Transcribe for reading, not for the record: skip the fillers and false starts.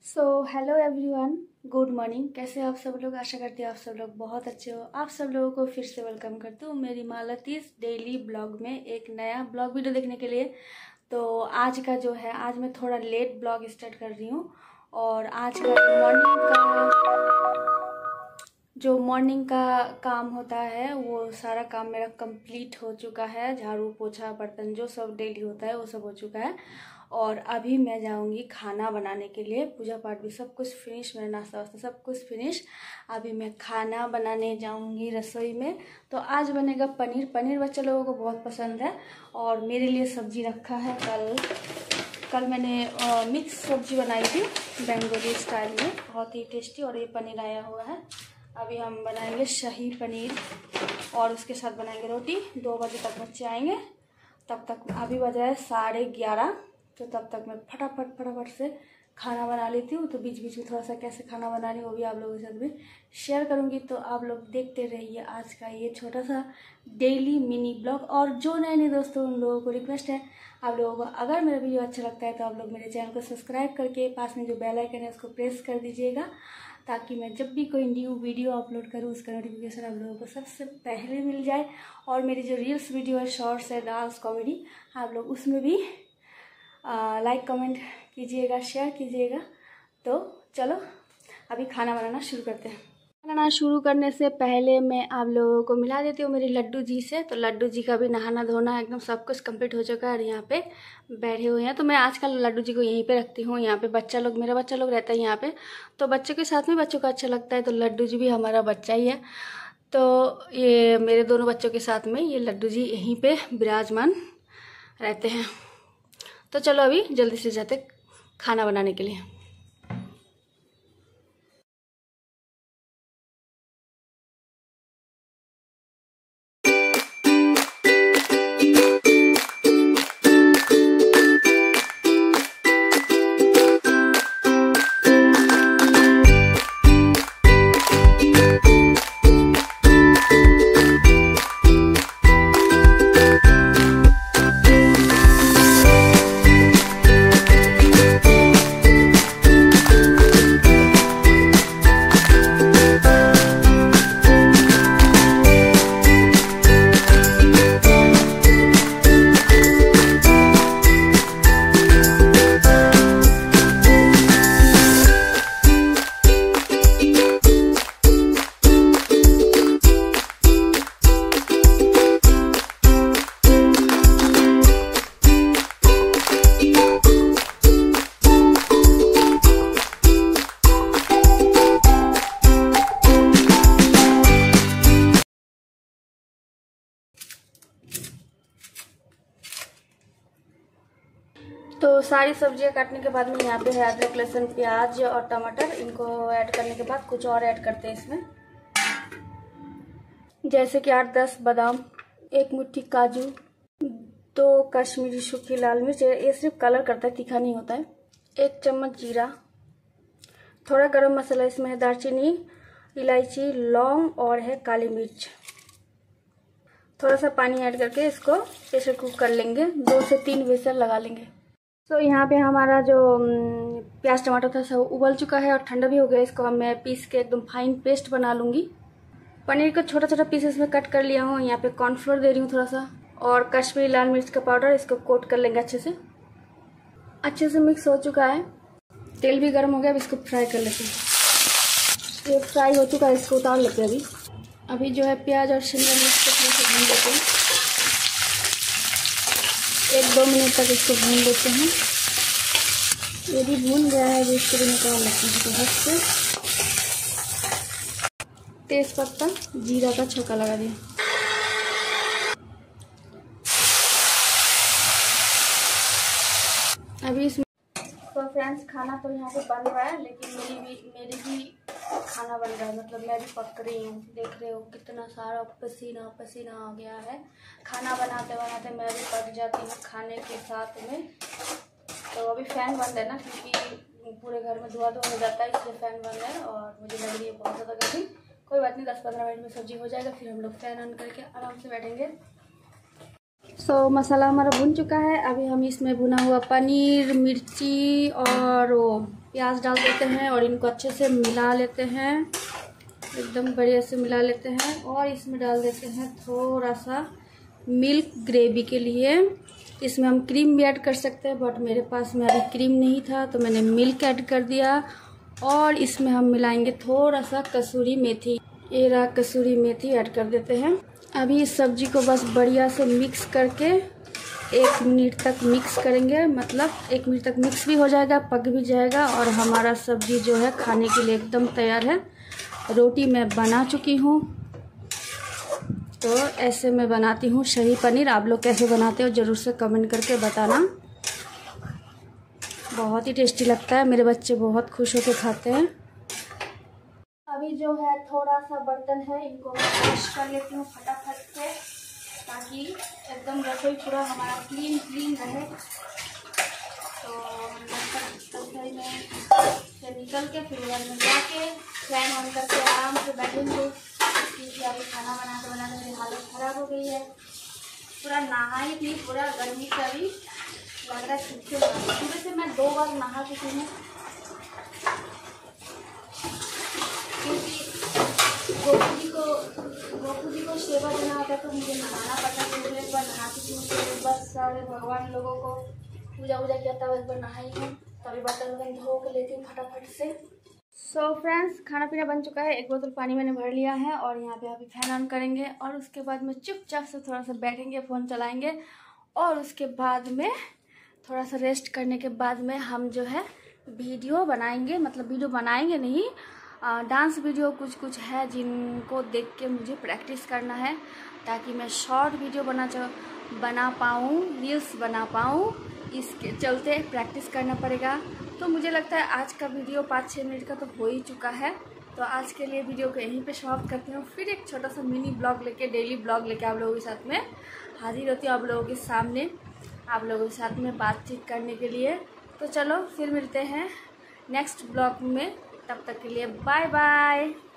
Hello everyone, good morning. कैसे हो आप सब लोग? आशा करती हूँ आप सब लोग बहुत अच्छे हो। आप सब लोगों को फिर से वेलकम करती हूँ मेरी मालतीस डेली ब्लॉग में, एक नया ब्लॉग वीडियो देखने के लिए। तो आज का जो है, आज मैं थोड़ा लेट ब्लॉग स्टार्ट कर रही हूँ और आज का जो मॉर्निंग का काम होता है वो सारा काम मेरा कंप्लीट हो चुका है। झाड़ू पोछा बर्तन जो सब डेली होता है वो सब हो चुका है और अभी मैं जाऊंगी खाना बनाने के लिए। पूजा पाठ भी सब कुछ फिनिश, मेरा नाश्ता वास्ता सब कुछ फिनिश। अभी मैं खाना बनाने जाऊंगी रसोई में। तो आज बनेगा पनीर। पनीर बच्चे लोगों को बहुत पसंद है और मेरे लिए सब्जी रखा है। कल मैंने मिक्स सब्जी बनाई थी बेंगोली स्टाइल में, बहुत ही टेस्टी। और ये पनीर आया हुआ है। अभी हम बनाएंगे शाही पनीर और उसके साथ बनाएंगे रोटी। 2 बजे तक बच्चे आएंगे, तब तक अभी बजा है 11:30। तो तब तक मैं फटाफट से खाना बना लेती हूँ। तो बीच बीच में थोड़ा सा कैसे खाना बना रही हूँ वो भी आप लोगों के साथ भी शेयर करूँगी। तो आप लोग देखते रहिए आज का ये छोटा सा डेली मिनी ब्लॉग। और जो नए दोस्तों, उन लोगों को रिक्वेस्ट है, आप लोगों को अगर मेरा वीडियो अच्छा लगता है तो आप लोग मेरे चैनल को सब्सक्राइब करके पास में जो बेल आइकन है उसको प्रेस कर दीजिएगा, ताकि मैं जब भी कोई न्यू वीडियो अपलोड करूँ उसका नोटिफिकेशन आप लोगों को सबसे पहले मिल जाए। और मेरी जो रील्स वीडियो है, शॉर्ट्स है, डांस कॉमेडी, आप लोग उसमें भी लाइक कमेंट कीजिएगा, शेयर कीजिएगा। तो चलो अभी खाना बनाना शुरू करते हैं। बनाना शुरू करने से पहले मैं आप लोगों को मिला देती हूँ मेरी लड्डू जी से। तो लड्डू जी का भी नहाना धोना एकदम सब कुछ कंप्लीट हो चुका है और यहाँ पे बैठे हुए हैं। तो मैं आजकल लड्डू जी को यहीं पे रखती हूँ। यहाँ पे मेरा बच्चा लोग रहता है यहाँ पे, तो बच्चों के साथ में बच्चों को अच्छा लगता है। तो लड्डू जी भी हमारा बच्चा ही है। तो ये मेरे दोनों बच्चों के साथ में ये लड्डू जी यहीं पे विराजमान रहते हैं। तो चलो अभी जल्दी से जाते खाना बनाने के लिए। तो सारी सब्जियां काटने के बाद में यहाँ पे है अदरक, लहसुन, प्याज और टमाटर। इनको ऐड करने के बाद कुछ और ऐड करते हैं इसमें, जैसे कि 8-10 बादाम, 1 मुट्ठी काजू, 2 कश्मीरी सूखी लाल मिर्च, ये सिर्फ कलर करता है, तीखा नहीं होता है, 1 चम्मच जीरा, थोड़ा गरम मसाला इसमें है, दालचीनी, इलायची, लौंग और है काली मिर्च। थोड़ा सा पानी ऐड करके इसको प्रेशर कुक कर लेंगे, 2 से 3 विसल लगा लेंगे। तो यहाँ पे हमारा जो प्याज टमाटर था सब उबल चुका है और ठंडा भी हो गया। इसको हम मैं पीस के एकदम फाइन पेस्ट बना लूँगी। पनीर को छोटा छोटा पीसेस में कट कर लिया हूँ। यहाँ पे कॉर्नफ्लोर दे रही हूँ थोड़ा सा, और कश्मीरी लाल मिर्च का पाउडर। इसको कोट कर लेंगे अच्छे से मिक्स हो चुका है। तेल भी गर्म हो गया, अब इसको फ्राई कर लेते हैं। ये फ्राई हो चुका है, इसको उतार लेते हैं। अभी जो है प्याज और शिमला मिर्च को थोड़ा सा भून देते हैं। 1-2 मिनट तक इसको भून देते हैं। ये भी भून गया है, इसको भी निकाल लेते हैं। तो हद से तेज पत्ता, जीरा का छौंका लगा दिया। अभी इसमें तो फ्रेंड्स खाना तो यहाँ पे बन रहा है, लेकिन मेरी भी खाना बन रहा है, मतलब मैं भी पक रही हूँ। देख रहे हो कितना सारा पसीना पसीना आ गया है। खाना बनाते बनाते मैं भी पक जाती हूँ खाने के साथ में। तो अभी फ़ैन बंद है ना, क्योंकि पूरे घर में धुआं हो जाता है, इसलिए फ़ैन बंद है। और मुझे लग रही है बहुत ज़्यादा गर्मी। कोई बात नहीं, 10-15 मिनट में सब्जी हो जाएगा, फिर हम लोग फ़ैन ऑन करके आराम से बैठेंगे। मसाला हमारा भुन चुका है। अभी हम इसमें भुना हुआ पनीर, मिर्ची और वो प्याज डाल देते हैं और इनको अच्छे से मिला लेते हैं, एकदम बढ़िया से मिला लेते हैं। और इसमें डाल देते हैं थोड़ा सा मिल्क ग्रेवी के लिए। इसमें हम क्रीम भी ऐड कर सकते हैं, बट मेरे पास में अभी क्रीम नहीं था तो मैंने मिल्क ऐड कर दिया। और इसमें हम मिलाएंगे थोड़ा सा कसूरी मेथी, ये रहा कसूरी मेथी ऐड कर देते हैं। अभी इस सब्जी को बस बढ़िया से मिक्स करके 1 मिनट तक मिक्स करेंगे, मतलब 1 मिनट तक मिक्स भी हो जाएगा, पक भी जाएगा और हमारा सब्जी जो है खाने के लिए एकदम तैयार है। रोटी मैं बना चुकी हूँ, तो ऐसे मैं बनाती हूँ शाही पनीर। आप लोग कैसे बनाते हो ज़रूर से कमेंट करके बताना। बहुत ही टेस्टी लगता है, मेरे बच्चे बहुत खुश होकर खाते हैं। अभी जो है थोड़ा सा बर्तन है, इनको मैं वॉश कर लेती हूँ फटाफट से, ताकि एकदम रसोई पूरा हमारा क्लीन रहे। तो रसोई में से निकल के फिर घर में जाके फैन ऑन करके आराम से बैठेंगे, क्योंकि अभी खाना बनाते मेरी हालत ख़राब हो गई है। पूरा नहाई थी, पूरा गर्मी से अभी लग रहा है छुट्टी। सुबह से मैं 2 बार नहा चुकी हूँ, क्योंकि गोपू जी को सेवा देना होता है तो मुझे नहाना पड़ता है। तो एक बार नहा चुकी हूँ, फिर बस सारे भगवान लोगों को पूजा किया था, एक बार नहाई हूँ। तो अभी बर्तन धो के लेती हूँ फटाफट से। सो फ्रेंड्स, खाना पीना बन चुका है, 1 बोतल पानी मैंने भर लिया है और यहाँ पे अभी फैन ऑन करेंगे और उसके बाद में चुपचाप से थोड़ा सा बैठेंगे, फ़ोन चलाएंगे और उसके बाद में थोड़ा सा रेस्ट करने के बाद में हम जो है वीडियो बनाएंगे। मतलब वीडियो बनाएंगे नहीं, डांस वीडियो कुछ है जिनको देख के मुझे प्रैक्टिस करना है, ताकि मैं शॉर्ट वीडियो बना पाऊँ, रील्स बना पाऊँ। इसके चलते प्रैक्टिस करना पड़ेगा। तो मुझे लगता है आज का वीडियो 5-6 मिनट का तो हो ही चुका है। तो आज के लिए वीडियो को यहीं पे समाप्त करती हूँ। फिर एक छोटा सा मिनी ब्लॉग लेके, डेली ब्लॉग लेके आप लोगों के साथ में हाजिर होती हूँ, आप लोगों के सामने, आप लोगों के साथ में बातचीत करने के लिए। तो चलो फिर मिलते हैं नेक्स्ट ब्लॉग में, तब तक के लिए बाय बाय।